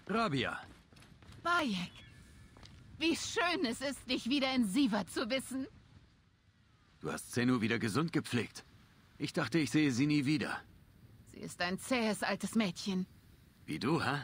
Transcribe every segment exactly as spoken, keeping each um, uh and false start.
Rabia. Bayek, wie schön es ist, dich wieder in Siva zu wissen. Du hast Zenu wieder gesund gepflegt. Ich dachte, ich sehe sie nie wieder. Sie ist ein zähes altes Mädchen. Wie du, hä?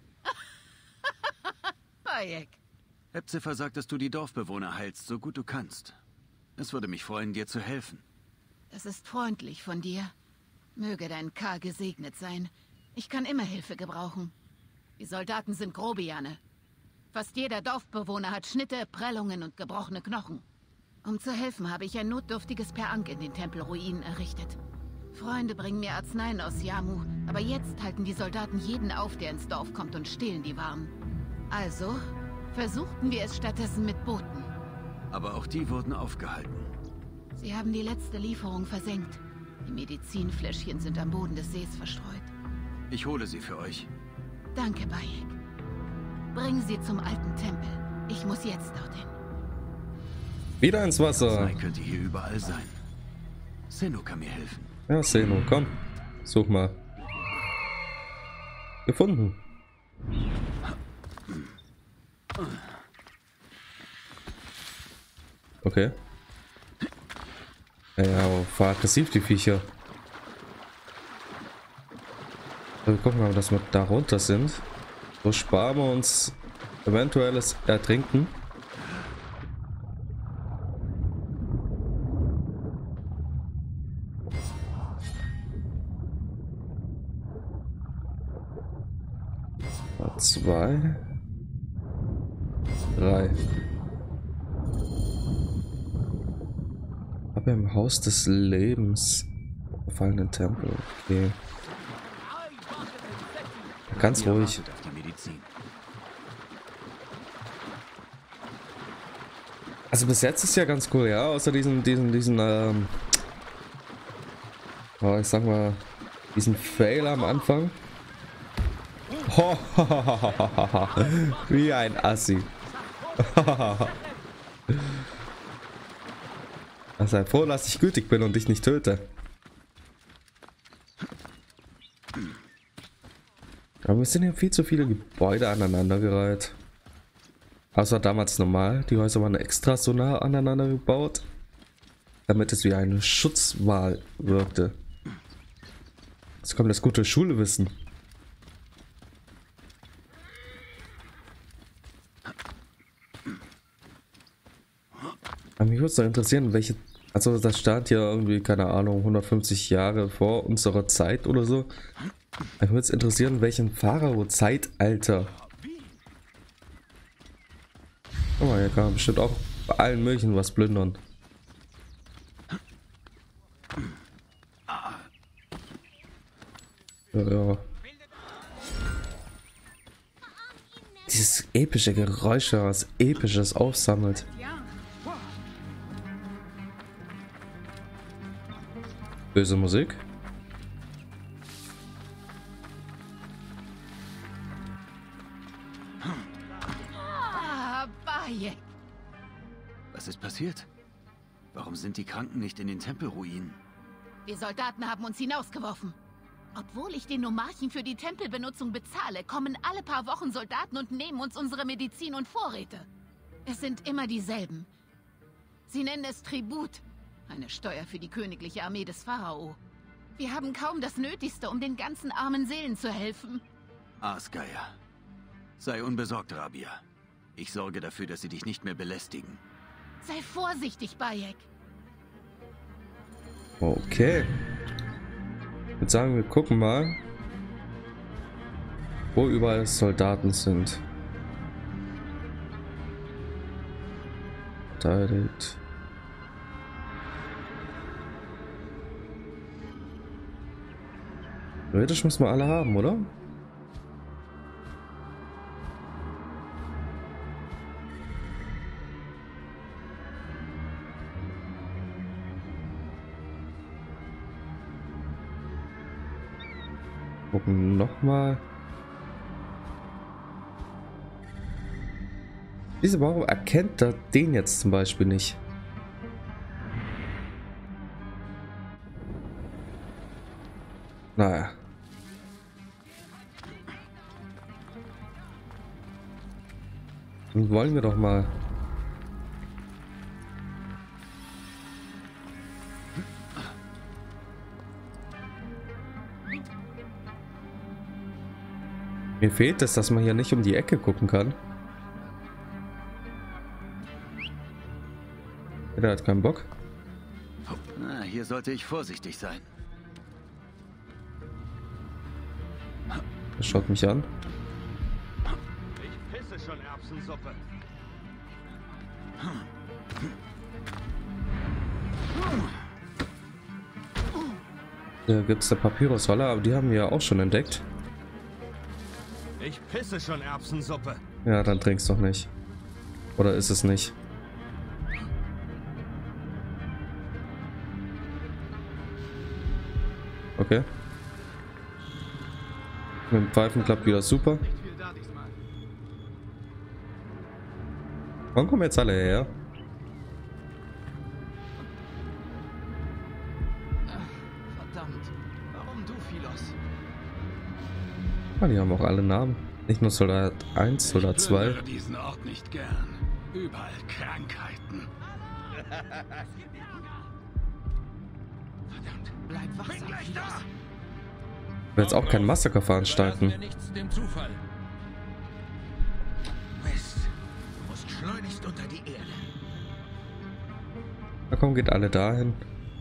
Bayek. Hepziffer sagt, dass du die Dorfbewohner heilst, so gut du kannst. Es würde mich freuen, dir zu helfen. Das ist freundlich von dir. Möge dein K gesegnet sein. Ich kann immer Hilfe gebrauchen. Die Soldaten sind Grobiane. Fast jeder Dorfbewohner hat Schnitte, Prellungen und gebrochene Knochen. Um zu helfen, habe ich ein notdürftiges Perank in den Tempelruinen errichtet. Freunde bringen mir Arzneien aus Yamu, aber jetzt halten die Soldaten jeden auf, der ins Dorf kommt und stehlen die Waren. Also versuchten wir es stattdessen mit Booten. Aber auch die wurden aufgehalten. Sie haben die letzte Lieferung versenkt. Die Medizinfläschchen sind am Boden des Sees verstreut. Ich hole sie für euch. Danke, Bayek. Bring sie zum alten Tempel. Ich muss jetzt dorthin. Wieder ins Wasser. Arznei könnte hier überall sein. Zenu kann mir helfen. Ja, Zenu, komm. Such mal. Gefunden. Okay. Ja, war aggressiv, die Viecher. Wir gucken mal, dass wir da runter sind. So sparen wir uns eventuelles Ertrinken. Zwei. Drei. Aber im Haus des Lebens. Verfallenen Tempel. Okay. Ganz ruhig. Also bis jetzt ist ja ganz cool, ja, außer diesen, diesen, diesen, ähm, oh, ich sag mal, diesen Fail am Anfang. Oh, wie ein Assi. Sei froh, dass ich gütig bin und dich nicht töte. Aber wir sind hier viel zu viele Gebäude aneinandergereiht. Außer damals normal. Die Häuser waren extra so nah aneinander gebaut, damit es wie eine Schutzwall wirkte. Jetzt kommt das gute Schulwissen. Aber mich würde es doch interessieren, welche... Also das stand hier irgendwie, keine Ahnung, hundertfünfzig Jahre vor unserer Zeit oder so. Mich würde es interessieren, welchen Pharao-Zeitalter. Guck mal, hier kann man bestimmt auch bei allen möglichen was plündern. Ja, ja. Dieses epische Geräusch, was Episches aufsammelt. Böse Musik. Ah, Bayek. Was ist passiert? Warum sind die Kranken nicht in den Tempelruinen? Die Soldaten haben uns hinausgeworfen. Obwohl ich den Nomarchen für die Tempelbenutzung bezahle, kommen alle paar Wochen Soldaten und nehmen uns unsere Medizin und Vorräte. Es sind immer dieselben. Sie nennen es Tribut. Eine Steuer für die königliche Armee des Pharao. Wir haben kaum das Nötigste, um den ganzen armen Seelen zu helfen. Aasgeier. Sei unbesorgt, Rabia. Ich sorge dafür, dass sie dich nicht mehr belästigen. Sei vorsichtig, Bayek. Okay. Ich würde sagen, wir gucken mal, wo überall Soldaten sind. Verteidigt. Theoretisch müssen wir alle haben, oder? Gucken nochmal. Diese, warum erkennt er den jetzt zum Beispiel nicht? Naja. Dann wollen wir doch mal. Mir fehlt es, dass man hier nicht um die Ecke gucken kann. Der hat keinen Bock. Na, hier sollte ich vorsichtig sein. Er schaut mich an. Ich pisse schon Erbsensuppe. Hier gibt es eine Papyrusrolle, aber die haben wir ja auch schon entdeckt. Ich pisse schon Erbsensuppe. Ja, dann trinkst doch nicht. Oder ist es nicht? Okay. Mit dem Pfeifen klappt wieder super. Wann kommen jetzt alle her? Verdammt, warum du, Philos? Ah, die haben auch alle Namen. Nicht nur Soldat eins, Soldat zwei. Ich plündere diesen Ort nicht gern. Überall Krankheiten. Verdammt, bleib wachsam, Philos. Ich will jetzt auch kein Massaker veranstalten. Nichts dem Zufall. Mist. Du musst schleunigst unter die Erde. Na komm, geht alle dahin.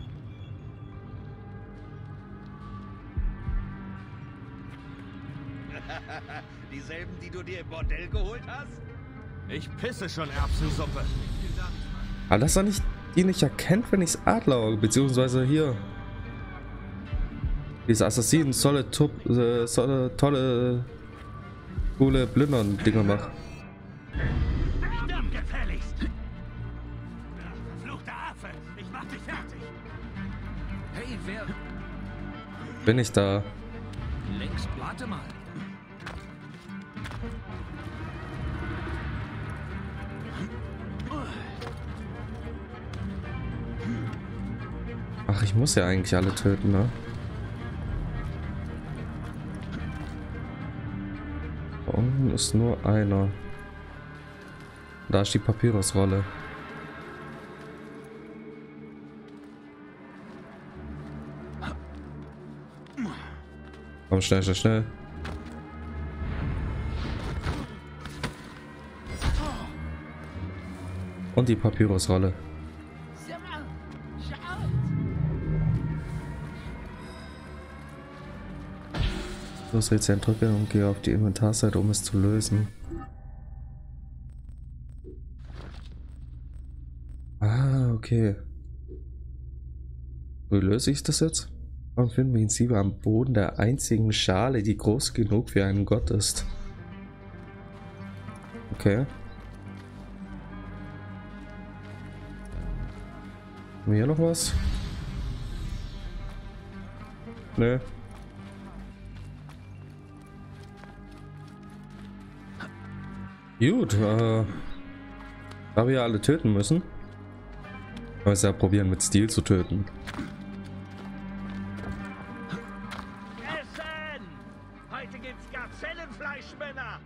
Dieselben, die du dir im Bordell geholt hast? Ich pisse schon Erbsensuppe. Aber dass er nicht, die nicht erkennt, wenn ich es Adler, beziehungsweise hier. Diese Assassinen tolle, top, äh, tolle, tolle, coole Blindern-Dinger macht. Stirb gefälligst! Verfluchter Affe, ich mach dich fertig! Hey, wer... Bin ich da? Längst, warte mal. Ach, ich muss ja eigentlich alle töten, ne? Da unten ist nur einer. Da ist die Papyrusrolle. Komm, schnell, schnell, schnell. Und die Papyrusrolle. Los, jetzt drücke und gehe auf die Inventarseite, um es zu lösen. Ah, okay. Wie löse ich das jetzt? Und finden wir ihn sie am Boden der einzigen Schale, die groß genug für einen Gott ist. Okay. Haben wir hier noch was? Nö. Gut, äh, da wir ja alle töten müssen, können wir es ja probieren mit Stil zu töten. Essen! Heute gibt's Gazellenfleisch, Männer!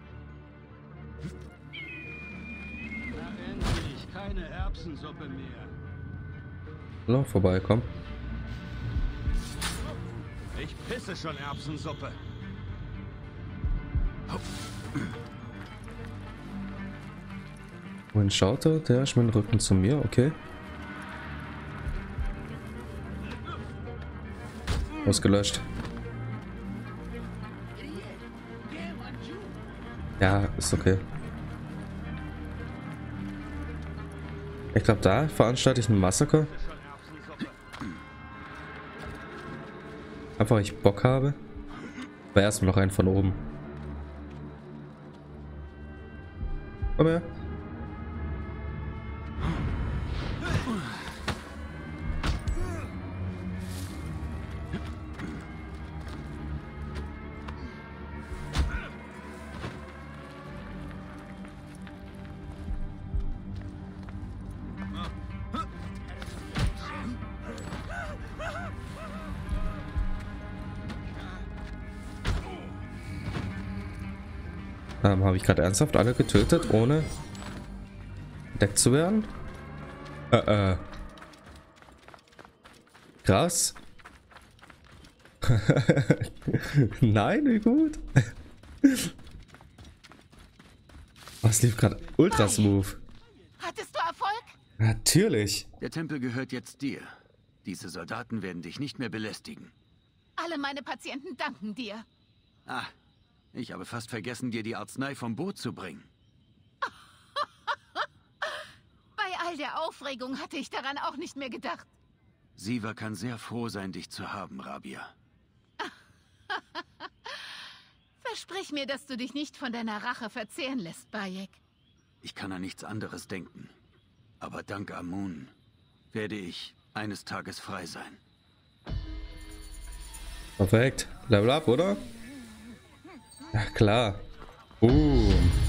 Na endlich, keine Erbsensuppe mehr. Noch vorbeikommen. Ich pisse schon Erbsensuppe. Wohin schaut er? Der ist mit dem Rücken zu mir, okay. Ausgelöscht. Ja, ist okay. Ich glaube, da veranstalte ich ein Massaker. Einfach, weil ich Bock habe. Aber erstmal noch einen von oben. Komm her. Ähm, habe ich gerade ernsthaft alle getötet, ohne entdeckt zu werden. Äh, äh. Krass. Nein, wie gut. Was lief gerade ultra smooth. Hattest du Erfolg? Natürlich. Der Tempel gehört jetzt dir. Diese Soldaten werden dich nicht mehr belästigen. Alle meine Patienten danken dir. Ah, ich habe fast vergessen, dir die Arznei vom Boot zu bringen. Bei all der Aufregung hatte ich daran auch nicht mehr gedacht. Siva kann sehr froh sein, dich zu haben, Rabia. Versprich mir, dass du dich nicht von deiner Rache verzehren lässt, Bayek. Ich kann an nichts anderes denken. Aber dank Amun werde ich eines Tages frei sein. Perfekt. Level up, oder? Ja, klar. Uh.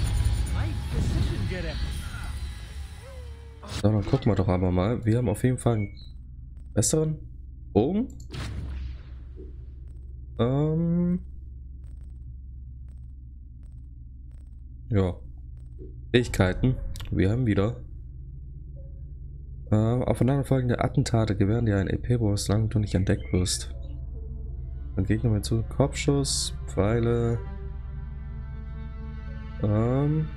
So, dann gucken wir doch aber mal. Wir haben auf jeden Fall einen besseren Bogen. Ähm. Ja. Fähigkeiten. Wir haben wieder. Äh, aufeinanderfolgende Attentate gewähren dir ein E P-Bonus, solange du nicht entdeckt wirst. Dann Gegner mit zu Kopfschuss, Pfeile. Ähm.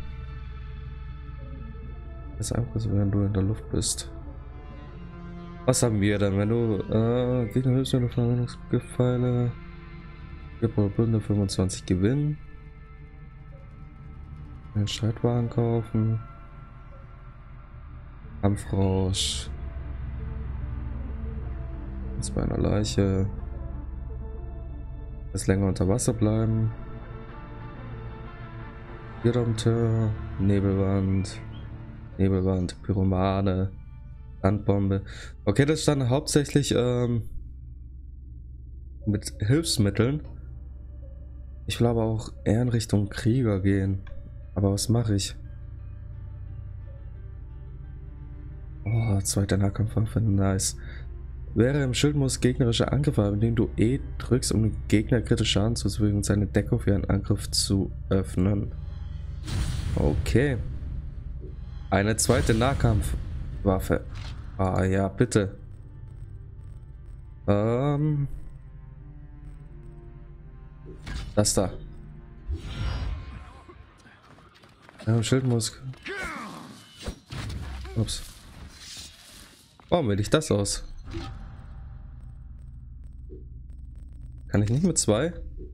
Das ist einfach so, wenn du in der Luft bist. Was haben wir dann, wenn du äh, Gegner hilfst, wenn du Verwendungsgefeile Bünde fünfundzwanzig gewinnen. Einen Streitwagen kaufen. Kampfrausch. Jetzt bei einer Leiche. Jetzt länger unter Wasser bleiben. Vierdomteur, Nebelwand, Nebelwand, Pyromane, Landbombe. Okay, das stand hauptsächlich ähm, mit Hilfsmitteln. Ich will aber auch eher in Richtung Krieger gehen. Aber was mache ich? Oh, zweiter Nahkampfwaffe, nice. Wäre im Schildmodus gegnerische Angriffe, in denen du E drückst, um den Gegner kritisch Schaden zuzufügen und seine Deckung für einen Angriff zu öffnen. Okay. Eine zweite Nahkampfwaffe. Ah ja, bitte. Ähm. Das da. Ja, Schildmodus. Ups. Warum wähle ich das aus? Kann ich nicht mit zwei?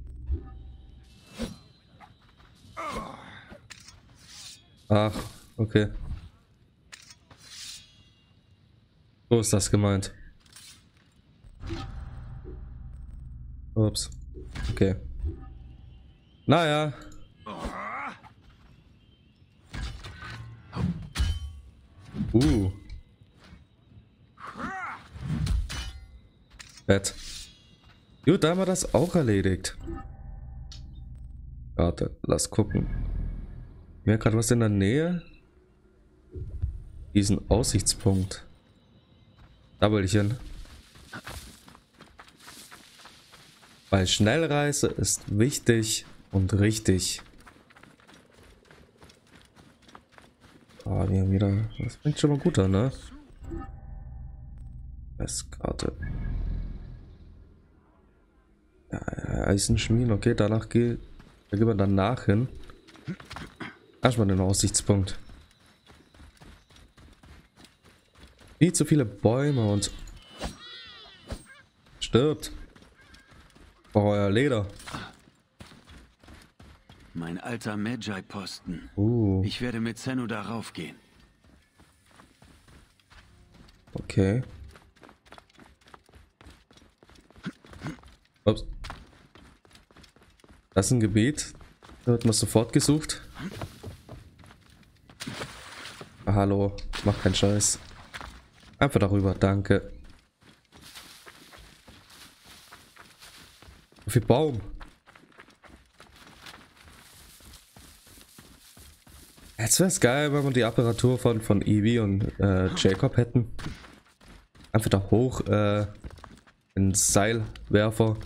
Ach, okay. So ist das gemeint. Ups. Okay. Naja. Uh. Bett. Gut, da haben wir das auch erledigt. Warte, lass gucken. Mir gerade was in der Nähe. Diesen Aussichtspunkt. Da will ich hin. Weil Schnellreise ist wichtig und richtig. Ah, wir haben wieder. Das fängt schon mal gut an, ne? Westkarte. Ja, Eisenschmieden, okay, danach geht. Da gehen wir danach hin. Erstmal den Aussichtspunkt. Viel zu viele Bäume und stirbt. Oh, euer Leder. Mein alter Magi-Posten. Uh. Ich werde mit Zenu darauf gehen. Okay. Ups. Das ist ein Gebiet. Da wird man sofort gesucht. Ah, hallo, mach keinen Scheiß. Einfach darüber, danke. So viel Baum. Jetzt wäre es geil, wenn wir die Apparatur von, von Evie und äh, Jacob hätten. Einfach da hoch, äh, einen Seilwerfer.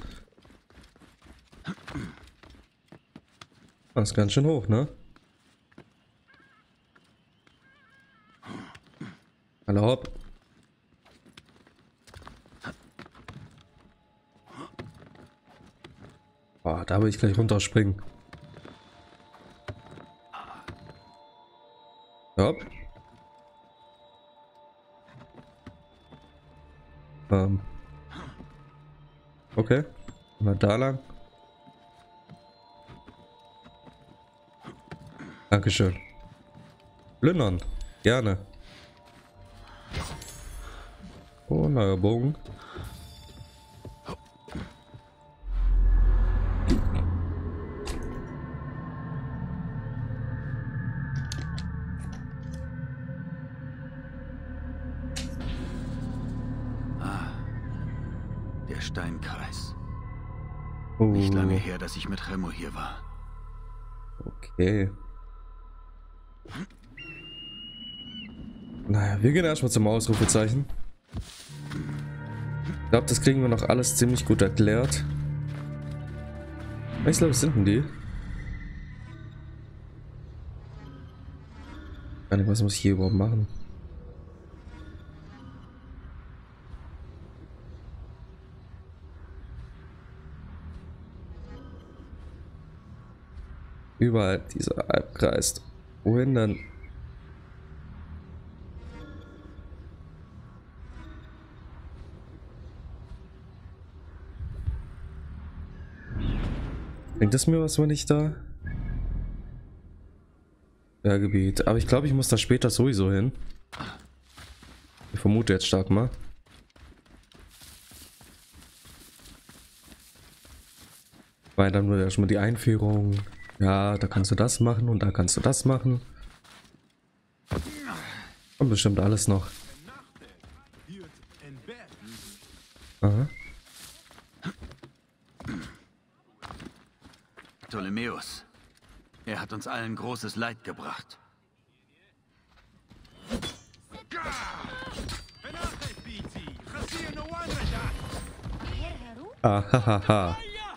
Das ist ganz schön hoch, ne? Alle hopp. Oh, da will ich gleich runterspringen. Hopp. Ähm. Okay. Mal da lang. Dankeschön. Plündern. Gerne. Oh, neuer Bogen. Der Steinkreis. Oh. Nicht lange her, dass ich mit Remo hier war. Okay. Naja, wir gehen erstmal zum Ausrufezeichen. Ich glaube, das kriegen wir noch alles ziemlich gut erklärt. Welche Leute sind denn die? Gar nicht, was muss ich hier überhaupt machen? Überall dieser Albkreis. Wohin denn? Bringt es mir was, wenn ich da? Berggebiet. Aber ich glaube, ich muss da später sowieso hin. Ich vermute jetzt stark mal. Weil dann wird erstmal die Einführung. Ja, da kannst du das machen und da kannst du das machen. Und bestimmt alles noch. Aha. Ptolemäus. Er hat uns allen großes Leid gebracht. Ahahaha.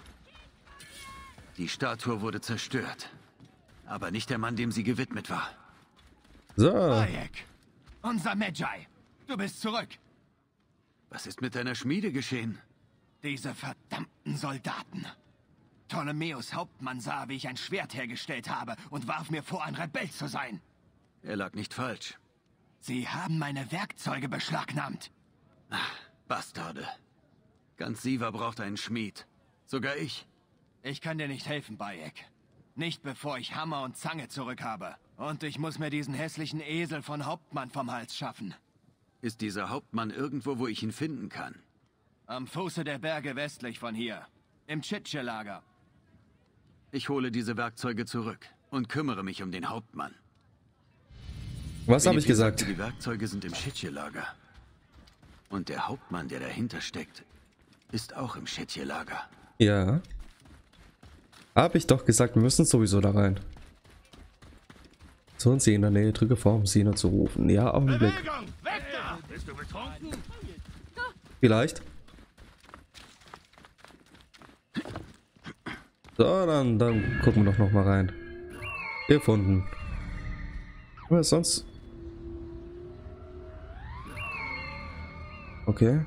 Die Statue wurde zerstört. Aber nicht der Mann, dem sie gewidmet war. So. Bayek, unser Magi. Du bist zurück. Was ist mit deiner Schmiede geschehen? Diese verdammten Soldaten. Ptolemäus Hauptmann sah, wie ich ein Schwert hergestellt habe und warf mir vor, ein Rebell zu sein. Er lag nicht falsch. Sie haben meine Werkzeuge beschlagnahmt. Bastarde. Ganz Siva braucht einen Schmied. Sogar ich. Ich kann dir nicht helfen, Bayek. Nicht bevor ich Hammer und Zange zurück habe. Und ich muss mir diesen hässlichen Esel von Hauptmann vom Hals schaffen. Ist dieser Hauptmann irgendwo, wo ich ihn finden kann? Am Fuße der Berge westlich von hier. Im Tschitsche-Lager. Ich hole diese Werkzeuge zurück und kümmere mich um den Hauptmann. Was habe ich Philippe gesagt? sagte, die Werkzeuge sind im Tschitsche-Lager. Und der Hauptmann, der dahinter steckt, ist auch im Tschitsche-Lager. Ja. Habe ich doch gesagt, wir müssen sowieso da rein. Zu uns in der Nähe, drücke vor, um Sina zu rufen. Ja, Augenblick. Bewegung! Weg da! Bist du betrunken? Vielleicht. So, dann, dann gucken wir doch noch mal rein. Gefunden. Was sonst? Okay.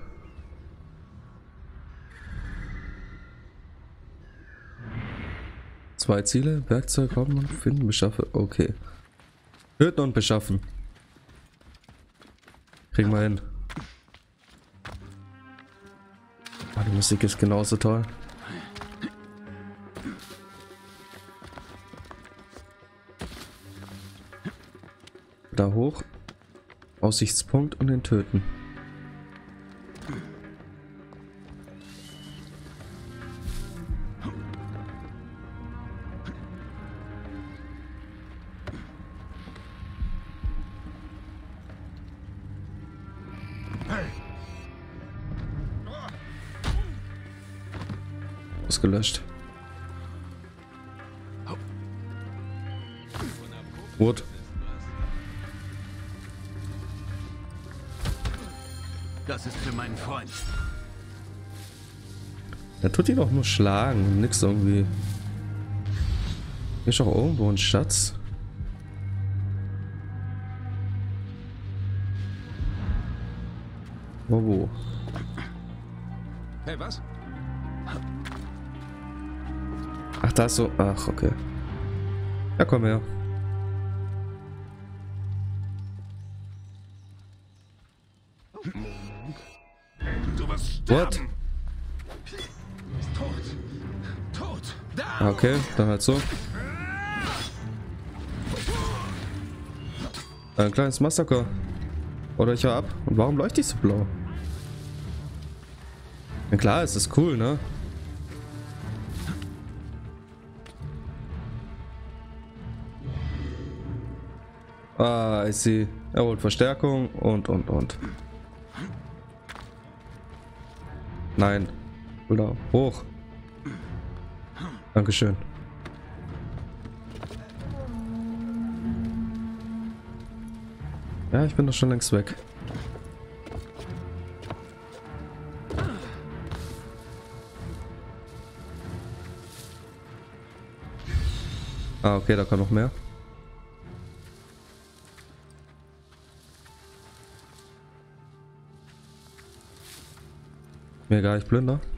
Zwei Ziele, Werkzeug haben und finden, beschaffen. Okay. Töten und beschaffen. Kriegen wir hin. Ah, die Musik ist genauso toll. Da hoch. Aussichtspunkt und den töten. Ausgelöscht. Wood. Das ist für meinen Freund. Er tut ihn doch nur schlagen und nix irgendwie. Hier ist auch irgendwo ein Schatz. Wo, wo? Hey, was? Ach, da ist so. Ach, okay. Ja, komm her. Du wirst What? sterben. Tot. Tot. Da. Ah, okay, dann halt so. Ein kleines Massaker. Oder ich hau ab. Und warum leuchte ich so blau? Na klar, es ist cool, ne? Ah, ich sehe. Er holt Verstärkung und, und, und. Nein. Oder hoch. Dankeschön. Ja, ich bin doch schon längst weg. Ah, okay, da kommt noch mehr. Mir gar nicht plünder.